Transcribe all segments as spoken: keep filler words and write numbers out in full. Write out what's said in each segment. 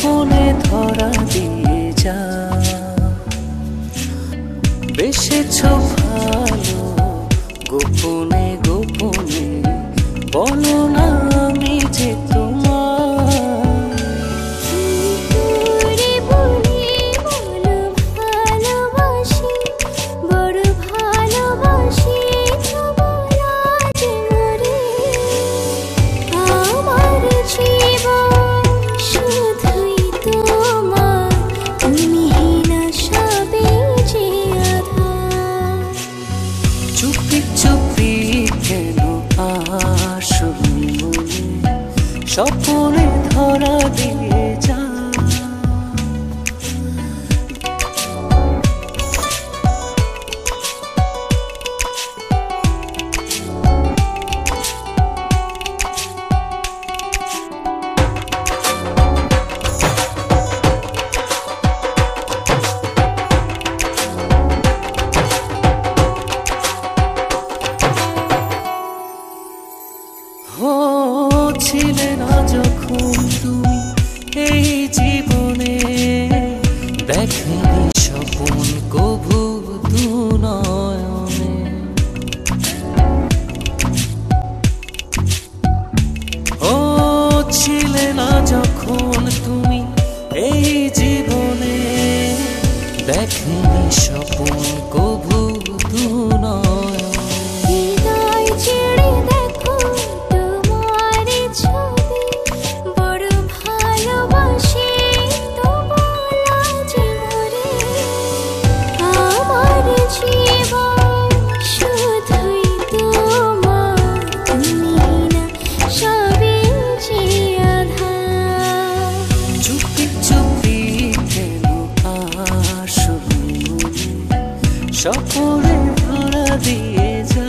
স্বপনে ধরা দিয়ে যা বেসেছ ভালো গোপনে গোপনে বলো না আমি যে চুপি চুপি কেন আসবি মনে স্বপনে ধরা দিয়ে যা ছিলে না যখন তুমি এই জীবনে দেখেনি স্বপন কভু দু নয়নে ও ছিলে না যখন তুমি এই জীবনে দেখেনি স্বপন কভু দু নয়নে স্বপনে ধরা দিয়ে যা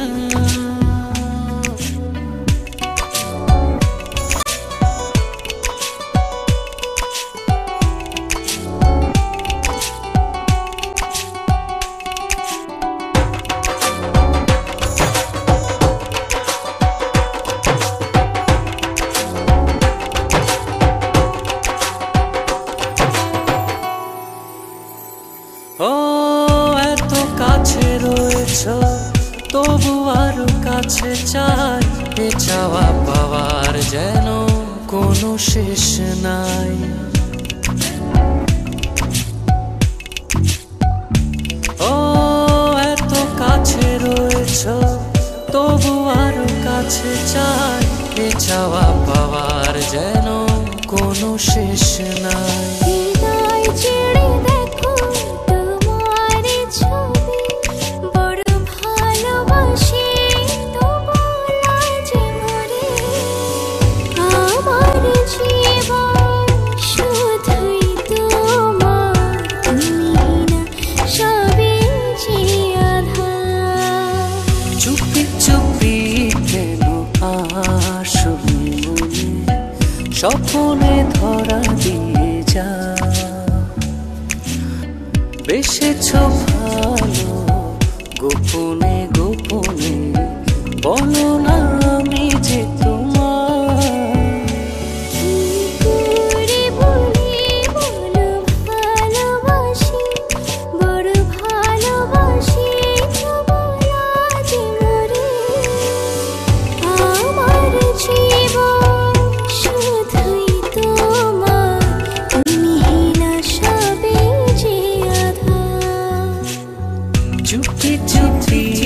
ও এত কাছে রয়েছ তবু আরো কাছে চাই এ চাওয়া পাওয়ার যেন কোনো শেষ নাই ও এত কাছে রয়েছ তবু আরো কাছে চাই এ চাওয়া পাওয়ার যেন কোনো শেষ নাই চুপি চুপি কেন আসবি মনে স্বপনে ধরা দিয়ে যা বেসেছ ভালো গোপনে গোপনে বলো না আমি যে চুপি চুপি